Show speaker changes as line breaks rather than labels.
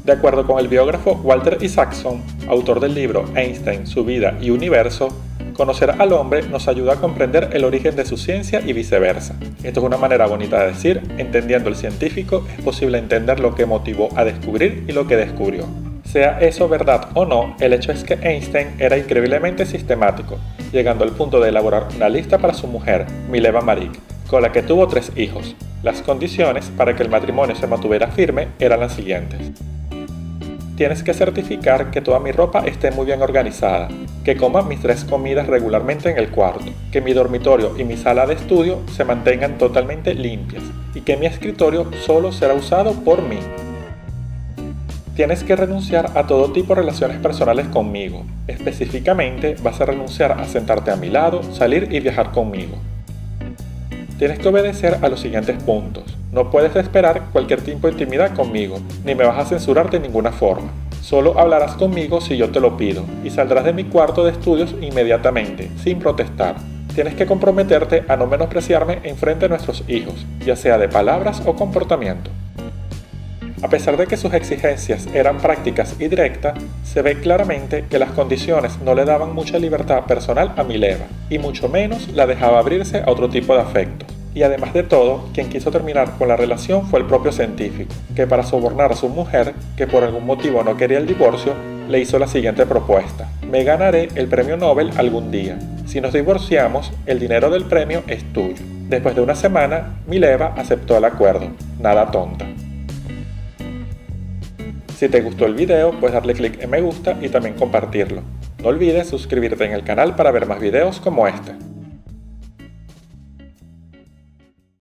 De acuerdo con el biógrafo Walter Isaacson, autor del libro Einstein, su vida y universo, conocer al hombre nos ayuda a comprender el origen de su ciencia y viceversa. Esto es una manera bonita de decir, entendiendo al científico es posible entender lo que motivó a descubrir y lo que descubrió. Sea eso verdad o no, el hecho es que Einstein era increíblemente sistemático, llegando al punto de elaborar una lista para su mujer, Mileva Maric, con la que tuvo 3 hijos. Las condiciones para que el matrimonio se mantuviera firme eran las siguientes. Tienes que certificar que toda mi ropa esté muy bien organizada, que coma mis 3 comidas regularmente en el cuarto, que mi dormitorio y mi sala de estudio se mantengan totalmente limpias y que mi escritorio solo será usado por mí. Tienes que renunciar a todo tipo de relaciones personales conmigo. Específicamente, vas a renunciar a sentarte a mi lado, salir y viajar conmigo. Tienes que obedecer a los siguientes puntos. No puedes esperar cualquier tipo de intimidad conmigo, ni me vas a censurar de ninguna forma. Solo hablarás conmigo si yo te lo pido, y saldrás de mi cuarto de estudios inmediatamente, sin protestar. Tienes que comprometerte a no menospreciarme en frente de nuestros hijos, ya sea de palabras o comportamiento. A pesar de que sus exigencias eran prácticas y directas, se ve claramente que las condiciones no le daban mucha libertad personal a Mileva, y mucho menos la dejaba abrirse a otro tipo de afectos. Y además de todo, quien quiso terminar con la relación fue el propio científico, que para sobornar a su mujer, que por algún motivo no quería el divorcio, le hizo la siguiente propuesta. Me ganaré el premio Nobel algún día. Si nos divorciamos, el dinero del premio es tuyo. Después de una semana, Mileva aceptó el acuerdo. Nada tonta. Si te gustó el video, puedes darle clic en me gusta y también compartirlo. No olvides suscribirte en el canal para ver más videos como este.